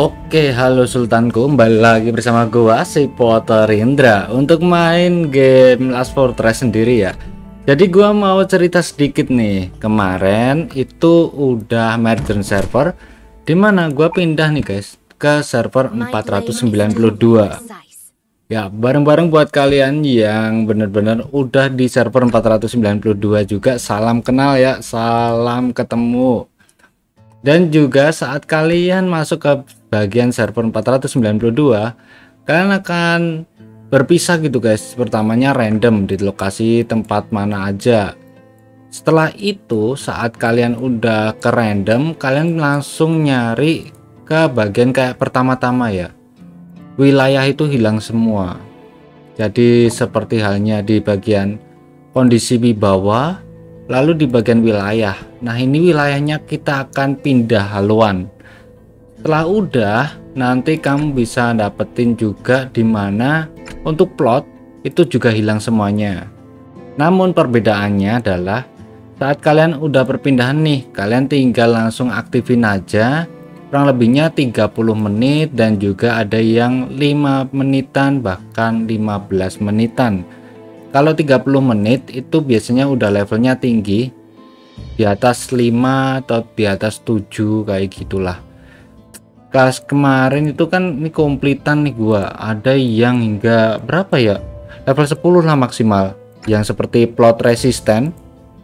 Oke, halo Sultanku, kembali lagi bersama gua si Potter Indra untuk main game Last Fortress sendiri ya. Jadi gua mau cerita sedikit nih. Kemarin itu udah merge server, dimana gua pindah nih guys ke server 492. Ya, bareng-bareng buat kalian yang bener-bener udah di server 492 juga, salam kenal ya, salam ketemu. Dan juga saat kalian masuk ke bagian server 492, kalian akan berpisah gitu guys. Pertamanya random di lokasi tempat mana aja. Setelah itu saat kalian udah ke random, kalian langsung nyari ke bagian kayak pertama-tama ya. Wilayah itu hilang semua. Jadi seperti halnya di bagian kondisi di bawah, lalu di bagian wilayah. Nah, ini wilayahnya kita akan pindah haluan. Setelah udah, nanti kamu bisa dapetin juga dimana untuk plot itu juga hilang semuanya. Namun perbedaannya adalah saat kalian udah perpindahan nih, kalian tinggal langsung aktifin aja. Kurang lebihnya 30 menit dan juga ada yang 5 menitan bahkan 15 menitan. Kalau 30 menit itu biasanya udah levelnya tinggi, di atas 5 atau di atas 7 kayak gitulah. Kelas kemarin itu kan ini komplitan nih gua, ada yang hingga berapa ya, level 10 lah maksimal, yang seperti plot resisten.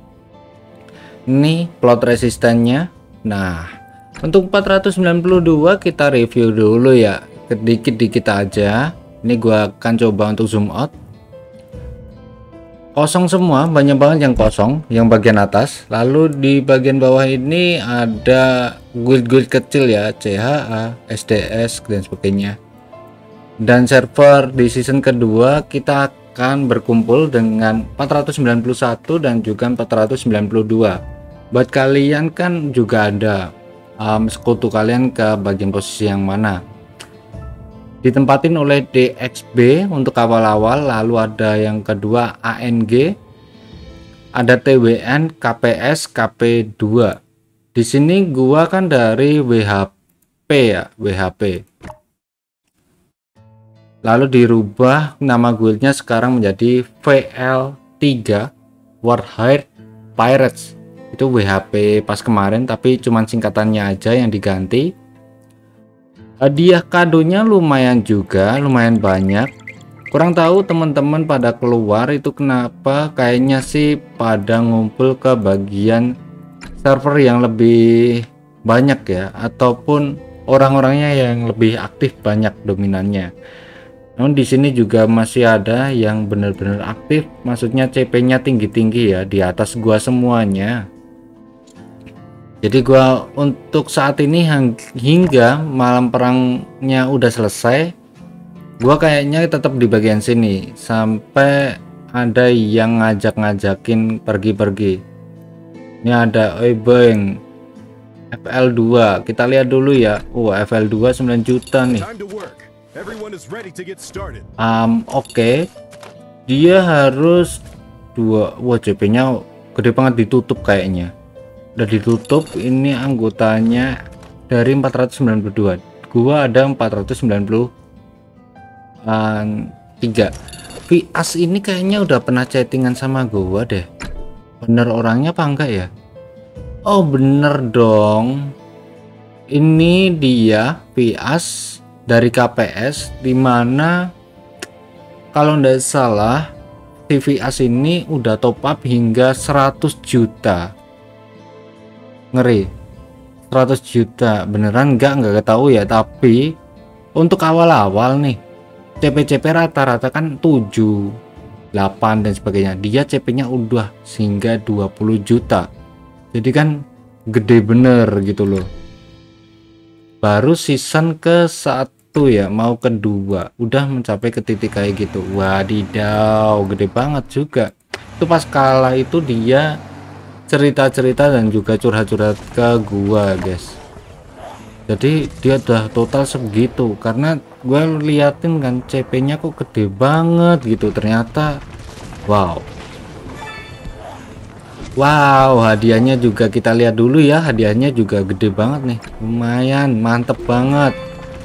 Ini plot resistennya. Nah, untuk 492 kita review dulu ya, sedikit-dikit aja. Ini gua akan coba untuk zoom out. Kosong semua, banyak banget yang kosong yang bagian atas. Lalu di bagian bawah ini ada guild-guild kecil ya, CHA, SDS dan sebagainya. Dan server di season kedua kita akan berkumpul dengan 491 dan juga 492. Buat kalian kan juga ada sekutu kalian ke bagian posisi yang mana. Ditempatin oleh DXB untuk awal-awal, lalu ada yang kedua ANG, ada TWN, KPS, KP2. Di sini gua kan dari WHP ya, WHP. Lalu dirubah nama guildnya sekarang menjadi VL3 Warhead Pirates. Itu WHP pas kemarin tapi cuman singkatannya aja yang diganti. Hadiah kadonya lumayan juga, lumayan banyak. Kurang tahu teman-teman pada keluar itu kenapa, kayaknya sih pada ngumpul ke bagian server yang lebih banyak ya, ataupun orang-orangnya yang lebih aktif banyak dominannya. Namun di sini juga masih ada yang benar-benar aktif, maksudnya CP-nya tinggi-tinggi ya, di atas gua semuanya. Jadi gua untuk saat ini hingga malam perangnya udah selesai, gua kayaknya tetap di bagian sini sampai ada yang ngajak-ngajakin pergi-pergi. Ini ada Bang FL2, kita lihat dulu ya. FL2 9 juta nih. Oke. Dia harus CP-nya gede banget, ditutup kayaknya. Udah ditutup. Ini anggotanya dari 492, gua ada 493. Vias ini kayaknya udah pernah chattingan sama gua deh. Bener orangnya apa enggak ya? Oh bener dong, ini dia Vias dari KPS, dimana kalau nggak salah si Vias ini udah top up hingga 100 juta. Ngeri, 100 juta beneran nggak tahu ya. Tapi untuk awal-awal nih CP-CP rata-rata kan 7, 8 dan sebagainya, dia CP-nya udah hingga 20 juta. Jadi kan gede bener gitu loh. Baru season ke 1 ya, mau kedua udah mencapai ke titik kayak gitu. Wadidaw, gede banget juga. Itu pas kala itu dia cerita-cerita dan juga curhat-curhat ke gua guys. Jadi dia udah total segitu, karena gua liatin kan CP-nya kok gede banget gitu. Ternyata wow, hadiahnya juga kita lihat dulu ya. Hadiahnya juga gede banget nih, lumayan mantep banget.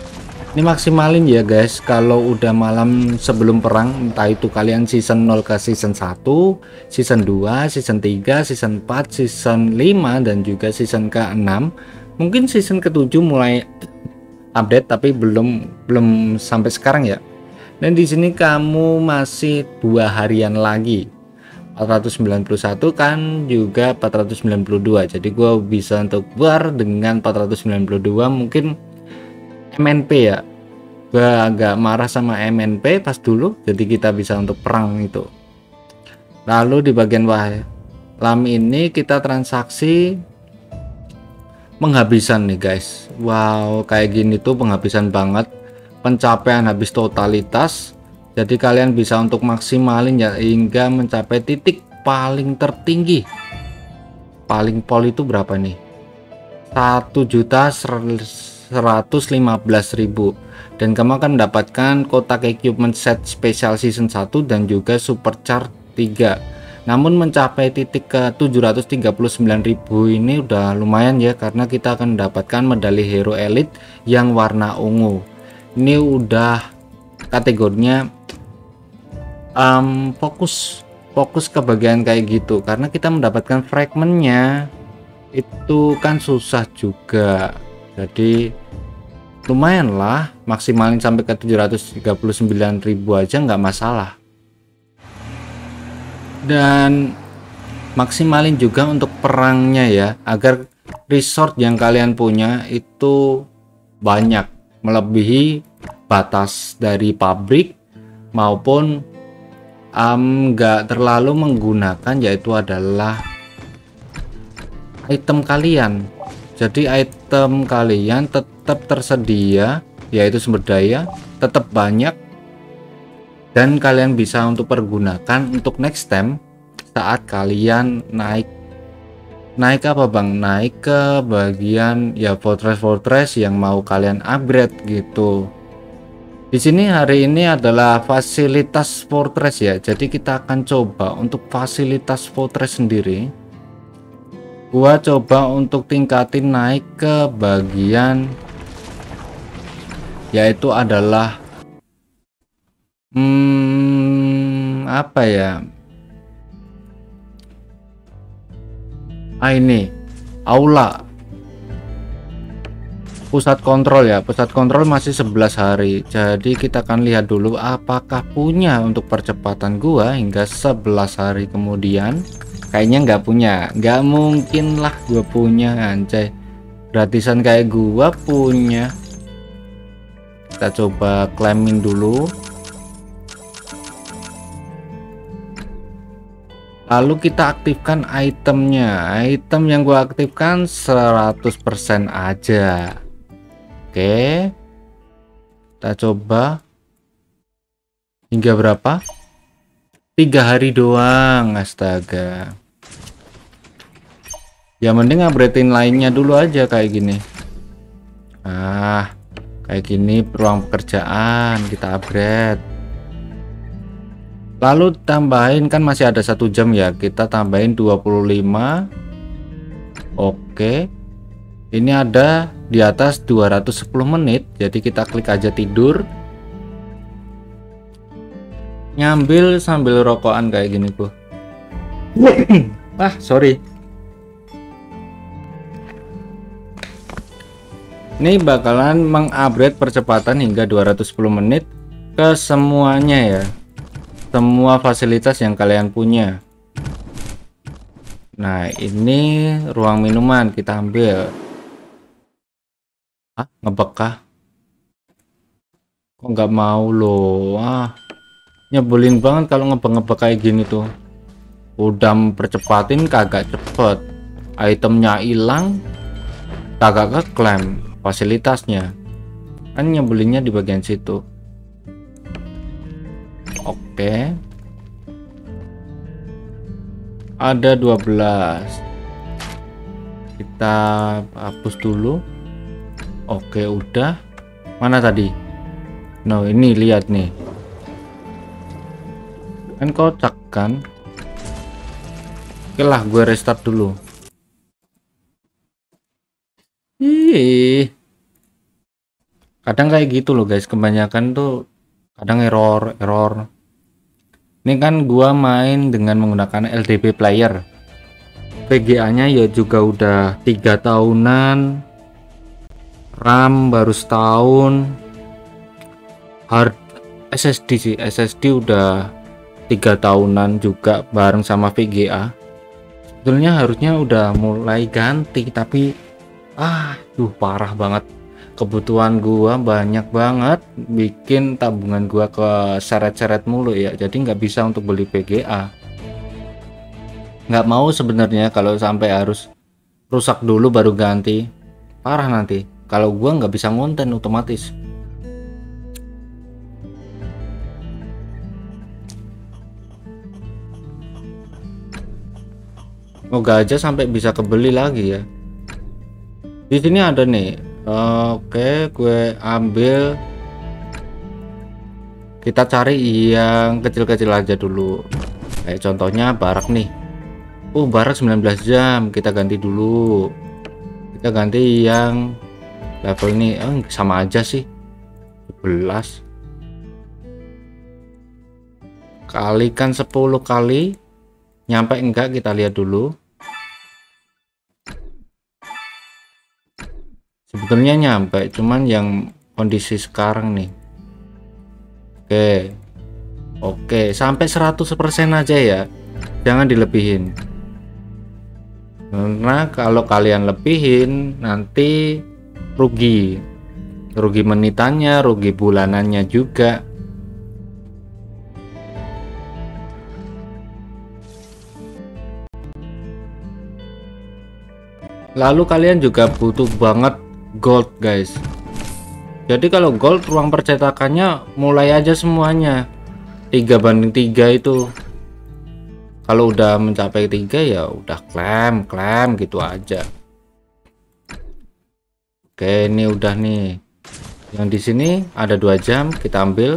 Ini maksimalin ya guys, kalau udah malam sebelum perang, entah itu kalian season 0 ke season 1, season 2, season 3, season 4, season 5, dan juga season ke-6. Mungkin season ke-7 mulai update, tapi belum sampai sekarang ya. Dan di sini kamu masih 2 harian lagi. 491 kan juga 492. Jadi gua bisa untuk war dengan 492. Mungkin MNP ya, gue agak marah sama MNP pas dulu, jadi kita bisa untuk perang itu. Lalu di bagian lam ini kita transaksi penghabisan nih guys. Wow, kayak gini tuh penghabisan banget, pencapaian habis totalitas. Jadi kalian bisa untuk maksimalin ya hingga mencapai titik paling tertinggi. Paling pol itu berapa nih? 1.115.000, dan kamu akan mendapatkan kotak equipment set spesial season 1 dan juga supercharge 3. Namun mencapai titik ke 739.000 ini udah lumayan ya, karena kita akan mendapatkan medali hero elite yang warna ungu. Ini udah kategorinya fokus ke bagian kayak gitu, karena kita mendapatkan fragmentnya itu kan susah juga. Jadi lumayan lah, maksimalin sampai ke 739.000 aja nggak masalah. Dan maksimalin juga untuk perangnya ya, agar resort yang kalian punya itu banyak, melebihi batas dari pabrik, maupun nggak terlalu menggunakan, yaitu adalah item kalian. Jadi item kalian tetap tersedia, yaitu sumber daya tetap banyak, dan kalian bisa untuk pergunakan untuk next time saat kalian naik apa bang, naik ke bagian ya fortress yang mau kalian upgrade gitu. Di sini hari ini adalah fasilitas fortress ya, jadi kita akan coba untuk fasilitas fortress sendiri. Gua coba untuk tingkatin naik ke bagian yaitu adalah apa ya, ini aula pusat kontrol ya. Pusat kontrol masih 11 hari, jadi kita akan lihat dulu apakah punya untuk percepatan gua hingga 11 hari kemudian. Kayaknya nggak punya, nggak mungkin lah gua punya, anjay, gratisan kayak gua punya. Kita coba claimin dulu, lalu kita aktifkan itemnya. Item yang gua aktifkan 100% aja. Oke, kita coba hingga berapa, 3 hari doang, astaga. Ya mending upgradein lainnya dulu aja kayak gini. Kayak gini ruang pekerjaan kita upgrade, lalu tambahin, kan masih ada 1 jam ya, kita tambahin 25. Oke, ini ada di atas 210 menit, jadi kita klik aja tidur, nyambil sambil rokokan kayak gini tuh. Sorry. Ini bakalan mengupgrade percepatan hingga 210 menit ke semuanya ya, semua fasilitas yang kalian punya. Nah ini ruang minuman kita ambil. Ngebekah kok nggak mau loh. Nyebelin banget kalau ngebek kayak gini tuh. Udah percepatin kagak cepet, itemnya hilang kagak keklaim fasilitasnya, kan nyebelinnya di bagian situ. Oke, ada 12, kita hapus dulu. Oke, udah. Mana tadi? No, ini lihat nih, kan kocak kan. Oke lah, gue restart dulu. Kadang kayak gitu loh guys, kebanyakan tuh kadang error. Ini kan gua main dengan menggunakan LDP player. VGA nya ya juga udah 3 tahunan, RAM baru setahun, hard SSD sih, SSD udah 3 tahunan juga bareng sama VGA. Sebetulnya harusnya udah mulai ganti, tapi parah banget, kebutuhan gua banyak banget, bikin tabungan gua ke seret-seret mulu ya, jadi nggak bisa untuk beli VGA. Nggak mau sebenarnya kalau sampai harus rusak dulu baru ganti, parah nanti kalau gua nggak bisa ngonten otomatis. Moga aja sampai bisa kebeli lagi ya. Di sini ada nih. Oke, gue ambil. Kita cari yang kecil-kecil aja dulu. Kayak contohnya barak nih. Barak 19 jam. Kita ganti dulu. Kita ganti yang level ini. Sama aja sih. 11. Kalikan 10 kali. Nyampe enggak, kita lihat dulu. Sebetulnya nyampe, cuman yang kondisi sekarang nih. Oke, sampai 100% aja ya, jangan dilebihin, karena kalau kalian lebihin nanti rugi menitannya, rugi bulanannya juga. Lalu kalian juga butuh banget gold guys. Jadi kalau gold, ruang percetakannya mulai aja semuanya 3:3 itu. Kalau udah mencapai 3 ya udah klaim gitu aja. Oke, ini udah nih. Yang di sini ada 2 jam, kita ambil.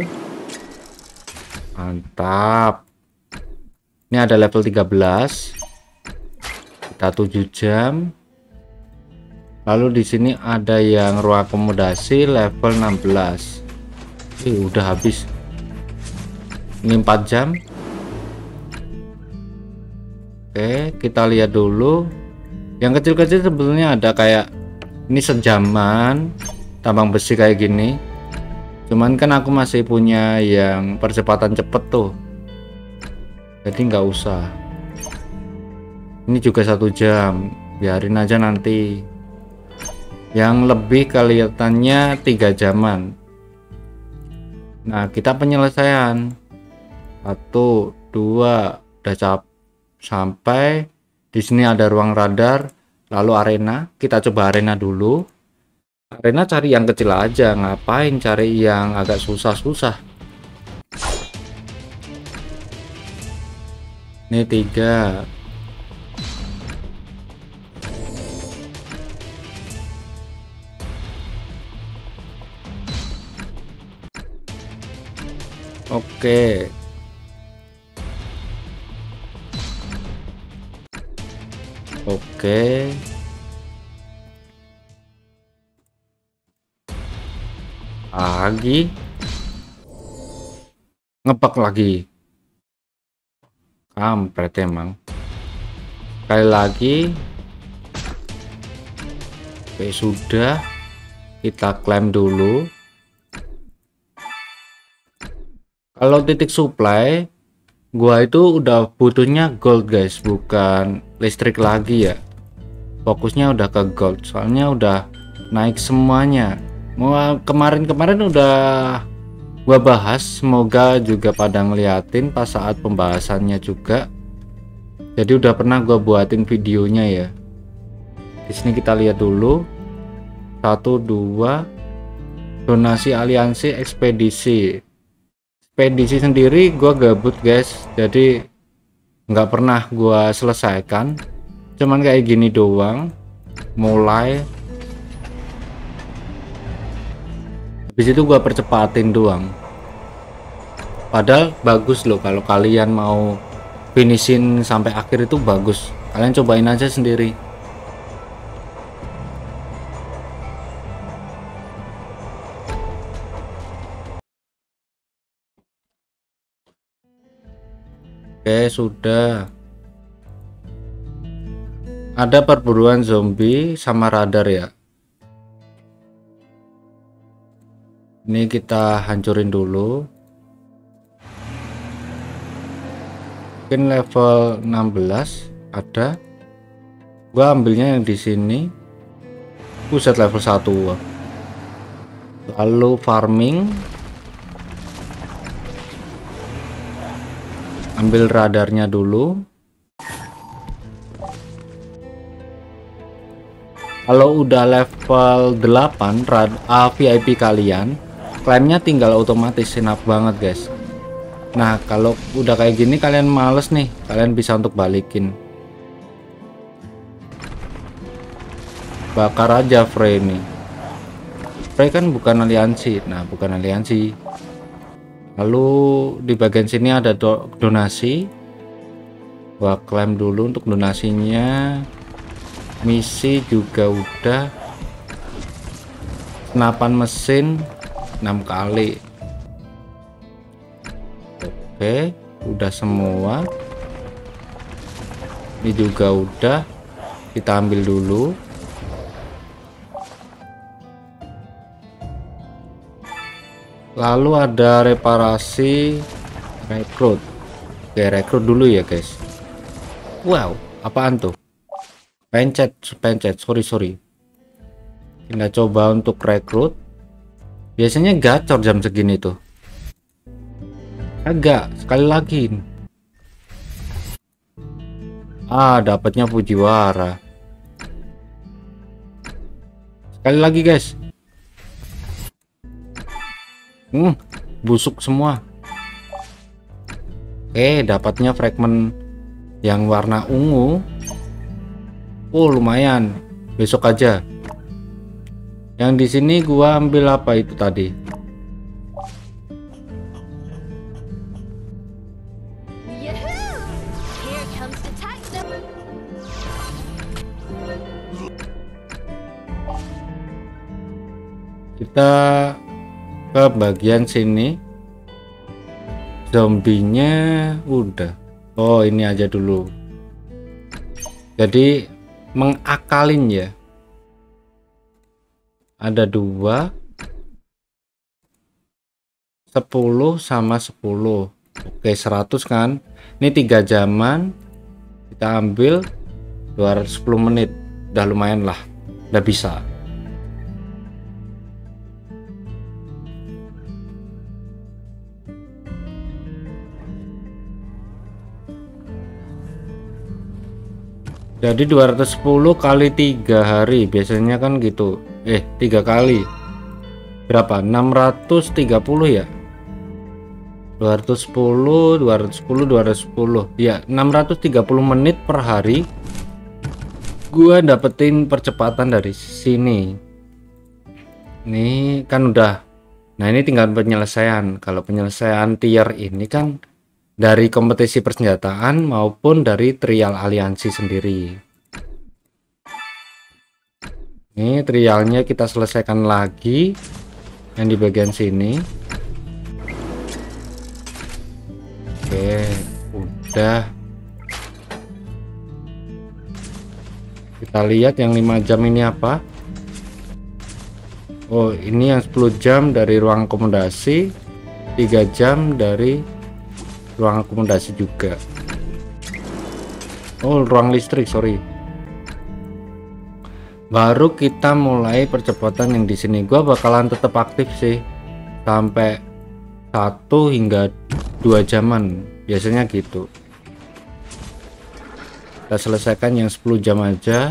Mantap. Ini ada level 13. Kita 7 jam. Lalu di sini ada yang ruang akomodasi level 16. Udah habis. Ini 4 jam. Oke, kita lihat dulu. Yang kecil-kecil sebetulnya ada kayak ini sejaman tambang besi kayak gini. Cuman kan aku masih punya yang percepatan cepet tuh. Jadi nggak usah. Ini juga 1 jam. Biarin aja nanti. Yang lebih kelihatannya 3 jaman. Nah, kita penyelesaian 1 2 udah sampai di sini ada ruang radar, lalu arena. Kita coba arena dulu. Arena cari yang kecil aja, ngapain cari yang agak susah-susah. Ini 3. Oke. Lagi. Ngebug lagi. Kampret emang. Sekali lagi. Oke, sudah. Kita klaim dulu. Kalau titik supply, gua itu udah butuhnya gold guys, bukan listrik lagi ya. Fokusnya udah ke gold, soalnya udah naik semuanya. Kemarin-kemarin udah gua bahas, semoga juga pada ngeliatin pas saat pembahasannya juga. Jadi udah pernah gua buatin videonya ya. Di sini kita lihat dulu. 1 2 donasi aliansi ekspedisi. Ekspedisi sendiri gua gabut guys, jadi nggak pernah gua selesaikan, cuman kayak gini doang. Mulai habis itu gua percepatin doang, padahal bagus loh kalau kalian mau finishin sampai akhir, itu bagus. Kalian cobain aja sendiri. Oke, sudah. Ada perburuan zombie sama radar ya. Ini kita hancurin dulu. Mungkin level 16 ada. Gua ambilnya yang di sini. Buset, level 1. Lalu farming. Ambil radarnya dulu. Kalau udah level 8 VIP kalian, klaimnya tinggal otomatis, enak banget guys. Nah kalau udah kayak gini kalian males nih, kalian bisa untuk balikin. Bakar aja Frey nih. Frey kan bukan aliansi. Nah bukan aliansi. Lalu di bagian sini ada donasi. Gua klaim dulu untuk donasinya. Misi juga udah. Senapan mesin 6 kali. Oke, udah semua. Ini juga udah. Kita ambil dulu. Lalu ada reparasi rekrut. Oke, rekrut dulu ya guys. Wow, apaan tuh? Pencet, sorry. Kita coba untuk rekrut. Biasanya gacor jam segini tuh. Agak, sekali lagi. Dapatnya Fujiwara. Sekali lagi guys. Busuk semua. Oke, dapatnya fragmen yang warna ungu. Lumayan. Besok aja. Yang di sini gua ambil apa itu tadi? Kita ke bagian sini. Zombinya udah. Oh, ini aja dulu. Jadi mengakalin ya. Ada 2 10 sama 10. Oke, 100 kan. Ini 3 jaman. Kita ambil 210 menit. Udah lumayan lah. Udah bisa. Jadi 210 kali 3 hari biasanya kan gitu. 3 kali berapa? 630 ya. 210 ya, 630 menit per hari. Gua dapetin percepatan dari sini. Ini kan udah. Nah ini tinggal penyelesaian. Kalau penyelesaian tier ini kan dari kompetisi persenjataan maupun dari trial aliansi sendiri. Ini trialnya kita selesaikan lagi yang di bagian sini. Oke, udah. Kita lihat yang 5 jam ini apa. Oh, ini yang 10 jam dari ruang akomodasi, 3 jam dari ruang akomodasi juga. Oh, ruang listrik, sorry. Baru kita mulai percepatan yang di sini. Gua bakalan tetap aktif sih sampai 1 hingga 2 jaman biasanya gitu. Kita selesaikan yang 10 jam aja.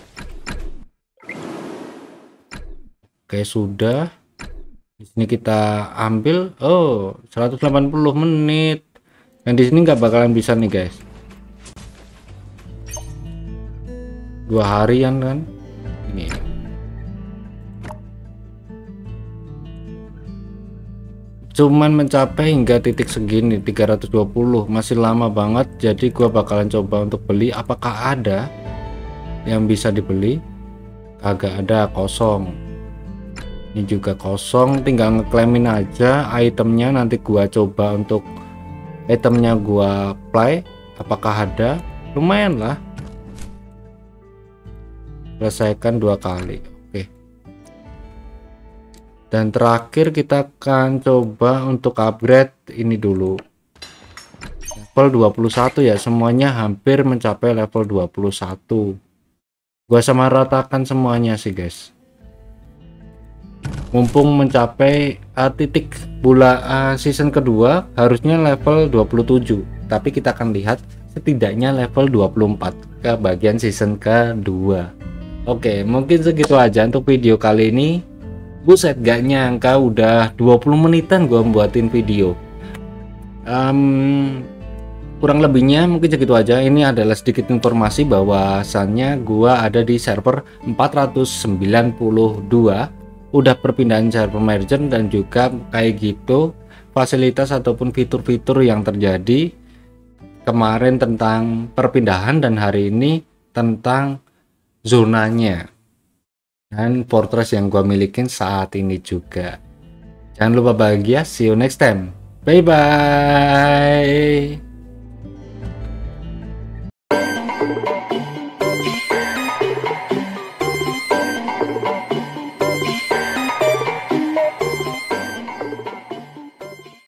Oke, sudah. Di sini kita ambil 180 menit. Yang di sini nggak bakalan bisa nih guys. 2 harian kan ini. Cuman mencapai hingga titik segini 320, masih lama banget. Jadi gua bakalan coba untuk beli. Apakah ada yang bisa dibeli? Kagak ada, kosong. Ini juga kosong, tinggal ngeklaimin aja itemnya. Nanti gua coba untuk itemnya gua play, apakah ada? Lumayan lah, selesaikan 2 kali. Oke, dan terakhir kita akan coba untuk upgrade ini dulu, level 21 ya, semuanya hampir mencapai level 21. Gua sama ratakan semuanya sih guys, mumpung mencapai titik season kedua harusnya level 27, tapi kita akan lihat setidaknya level 24 ke bagian season kedua. Oke, mungkin segitu aja untuk video kali ini. Buset, gak nyangka udah 20 menitan gua buatin video. Kurang lebihnya mungkin segitu aja. Ini adalah sedikit informasi bahwasannya gua ada di server 492, udah perpindahan server merger, dan juga kayak gitu fasilitas ataupun fitur-fitur yang terjadi kemarin tentang perpindahan, dan hari ini tentang zonanya dan fortress yang gua milikin saat ini juga. Jangan lupa bahagia, see you next time, bye bye.